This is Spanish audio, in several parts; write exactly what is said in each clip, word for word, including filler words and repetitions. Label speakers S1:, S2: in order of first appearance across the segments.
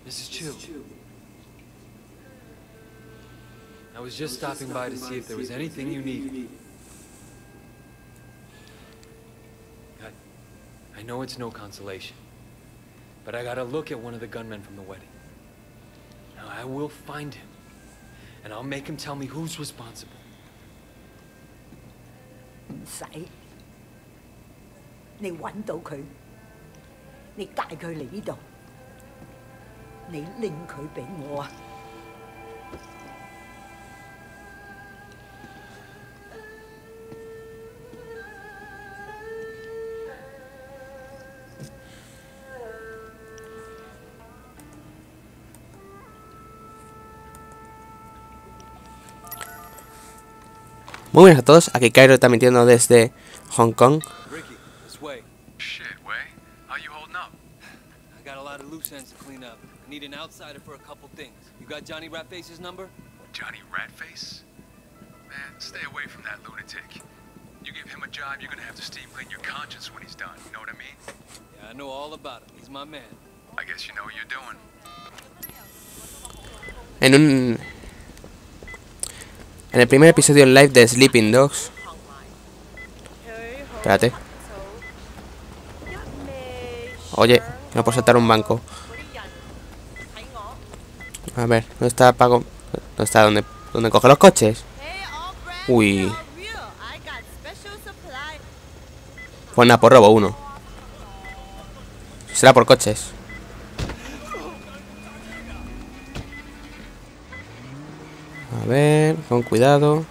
S1: Missus Chu. I was just stopping by to see if there was anything you needed. God, I know it's no consolation, but I gotta look at one of the gunmen from the wedding. Now I will find him, and I'll make him tell me who's responsible.
S2: 唔使，你揾到佢，你帶佢嚟呢度，你拎佢俾我啊！
S3: Muy buenas a todos, aquí Cairo está emitiendo desde Hong Kong.
S1: Ricky, this way.
S4: Shit, Way. How you holding up?
S1: I got a lot of loose ends to clean up. I need an outsider for a couple things. You got Johnny Ratface's number?
S4: Johnny Ratface? Man, stay away from that lunatic. You give him a job, you're gonna have to steam clean your conscience when he's done. You know what I mean?
S1: Yeah, I know all about him. He's my man.
S4: I guess you know what you're doing.
S3: En un... En el primer episodio en live de Sleeping Dogs. Espérate. Oye, no puedo saltar un banco. A ver, ¿dónde está Paco? ¿Dónde está? ¿Dónde, dónde coge los coches? Uy. Pues nada, por robo uno. Será por coches. A ver, con cuidado.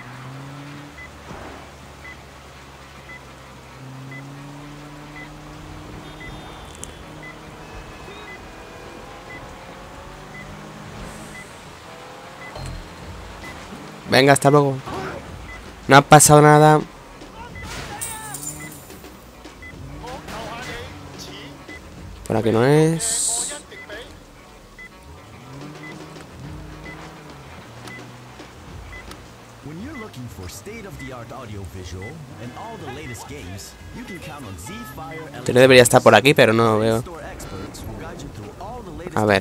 S3: Venga, hasta luego. No ha pasado nada. Por aquí no es. Yo debería estar por aquí, pero no lo veo. A ver.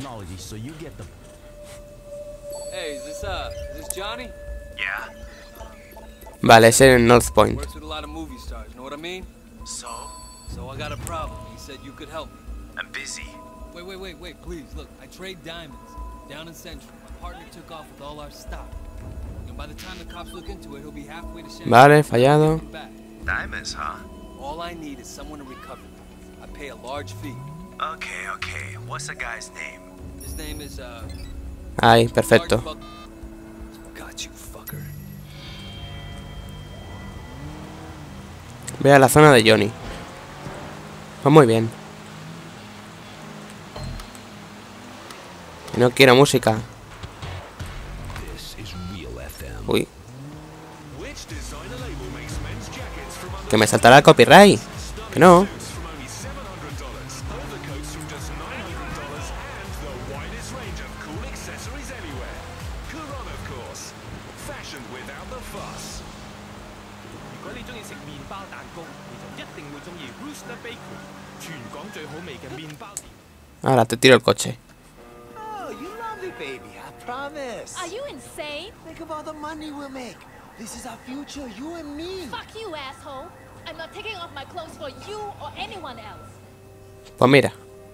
S1: Hey, is this, uh, is this Johnny?
S4: Yeah?
S3: Vale, es en North Point.
S1: Works with a lot of movie stars, know what I mean?
S4: So?
S1: So I got a problem. He said you could help me.
S4: I'm busy.
S1: Wait, wait, wait, wait, please, look, I trade diamonds. Down in Central, my partner took off with all our stock. And by the time the cops look into it, he'll be halfway to Shanghai.
S3: Vale, fallado.
S4: Diamonds, huh?
S1: All I need is someone to recover them. I pay a large fee.
S4: Okay, okay. What's the guy's name?
S1: His name is, uh...
S3: Ahí, perfecto.
S1: Got you, fucker.
S3: Ve a la zona de Johnny. Pues muy bien. No quiero música. Uy. Que me saltará el copyright. Que no. Ahora te tiro el coche.
S5: Oh, you love it, baby. I promise.
S6: Are you insane?
S5: Think of all the money we'll make. This is our future, you and me.
S6: Fuck you, asshole. I'm not taking off my clothes for you or anyone else.
S3: Pues mira.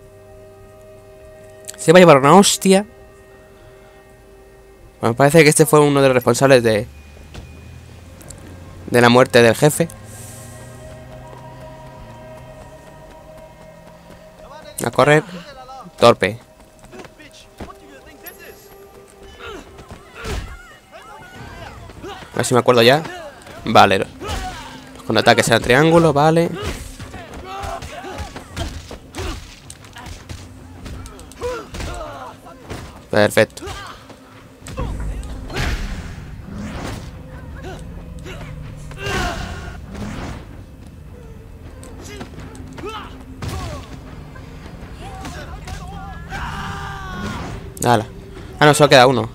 S3: Se va a llevar una hostia. Bueno, parece que este fue uno de los responsables de... De la muerte del jefe. A correr. Torpe. A ver si me acuerdo ya. Vale. Con ataques al triángulo, vale. Perfecto. Hala. Ah, no, solo queda uno.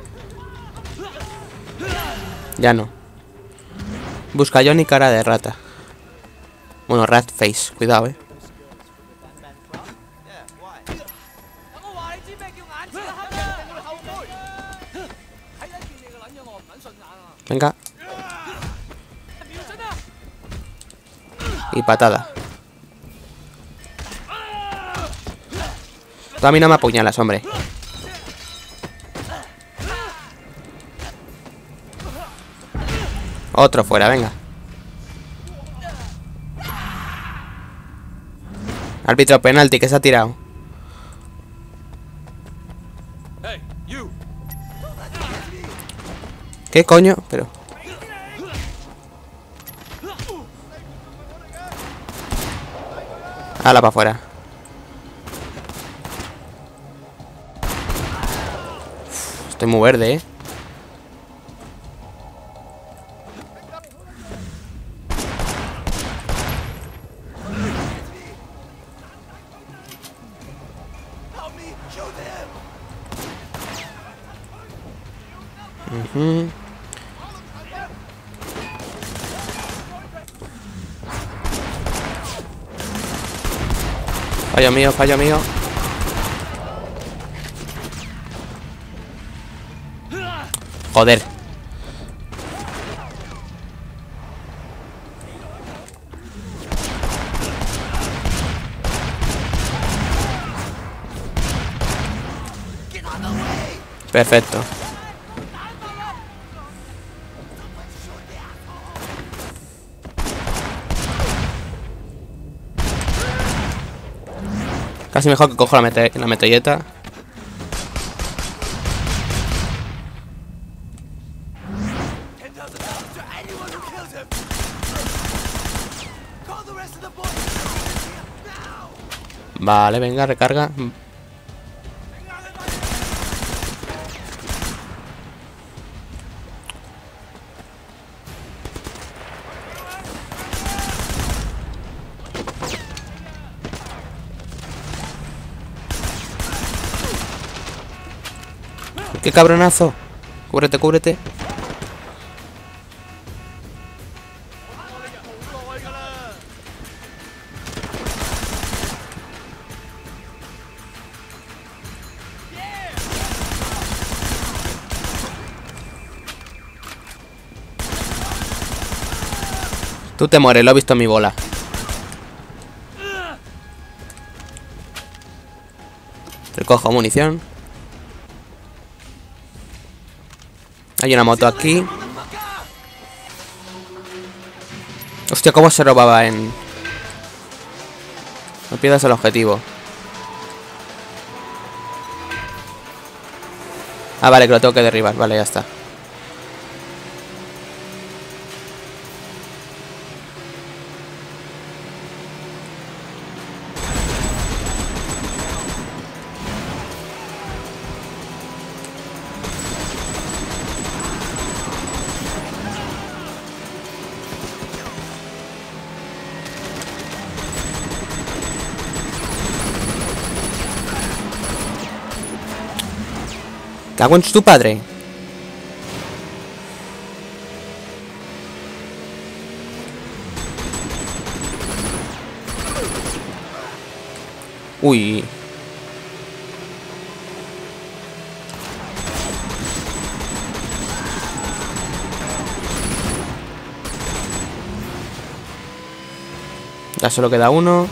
S3: Ya no. Busca a Johnny cara de rata. Bueno, Ratface, cuidado, eh. Venga. Y patada. Tú a mí no me apuñalas, hombre. Otro fuera, venga. Árbitro penalti, que se ha tirado. ¿Qué coño? Pero... Hala, para afuera. Uf, estoy muy verde, eh. Uh-huh. Fallo mío, fallo mío. Joder. Perfecto. Casi mejor que cojo la, mete la metralleta. Vale, venga, recarga. ¡Qué cabronazo! Cúbrete, cúbrete. Tú te mueres, lo he visto en mi bola. Recojo munición. Hay una moto aquí. Hostia, cómo se robaba en... No pierdas el objetivo. Ah, vale, que lo tengo que derribar. Vale, ya está. Cago en tu padre. Uy. Ya solo queda uno.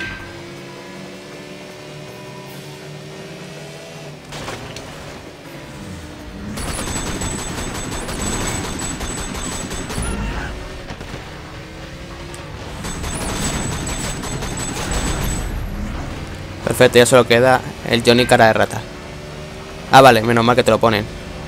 S3: Perfecto, ya solo queda el Johnny cara de rata. Ah, vale, menos mal que te lo ponen.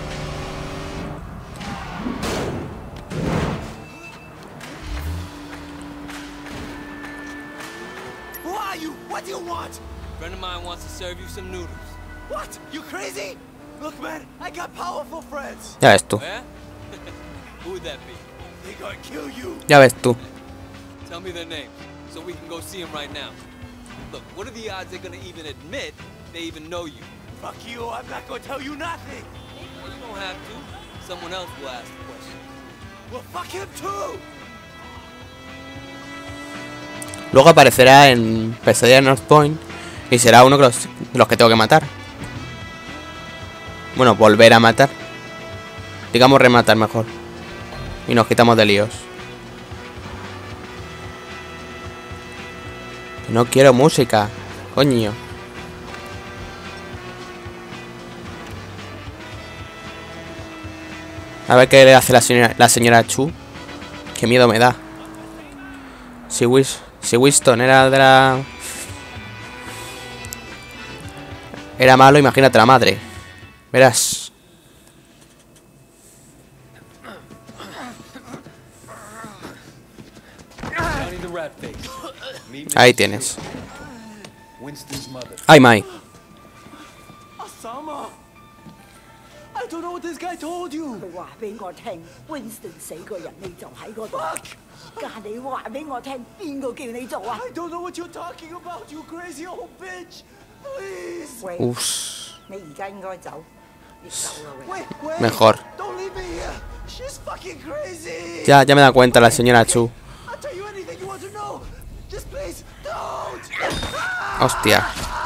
S5: Who are you? What do you want?
S7: A friend of mine wants to serve you some noodles.
S5: What? You crazy? Look, man, I got powerful friends.
S3: Ya ves tú.
S7: Yeah? Who would that be?
S5: They gonna kill you.
S3: Ya ves tú.
S7: Tell me their names so we can go see them right now. Look, what are the odds they're gonna even admit they even know you?
S5: Fuck you, I'm not gonna tell you nothing.
S7: Well, you don't have to. Someone else will ask the question.
S5: Well, fuck him too.
S3: Luego aparecerá en Pesadilla en North Point y será uno de los, de los que tengo que matar. Bueno, volver a matar. Digamos rematar mejor. Y nos quitamos de líos. No quiero música. Coño. A ver qué le hace la señora, la señora Chu. Qué miedo me da. Si, Wis, si Winston era de la... Era malo, imagínate la madre. Verás.
S1: Johnny the Rat-Face. Meet me
S3: Ahí
S1: Mister
S3: tienes.
S1: Stewart, Winston's mother.
S3: Ay, Mai.
S5: Osama! I don't know what this guy told you.
S2: 佢話俾我聽 ，Winston 死個人你就喺嗰度。家你話俾我聽，邊個叫你做啊？
S5: I don't know what you're talking about, you crazy old bitch. Please.
S2: 喂，
S3: Uff.
S2: 你而家應該走，要走啦喂。
S5: Wait, wait.
S3: Mejor.
S5: Don't leave me here. She's fucking crazy.
S3: Ya, ya me da cuenta la señora Chu.
S5: I'll tell you anything you want to know. Just please, don't.
S3: Hostia.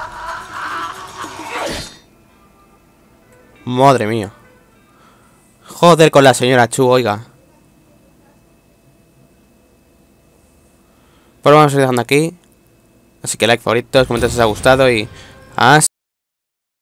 S3: Madre mía. Joder con la señora Chu, oiga. Pues vamos a ir dejando aquí. Así que like, favoritos, comentarios si os ha gustado y... hasta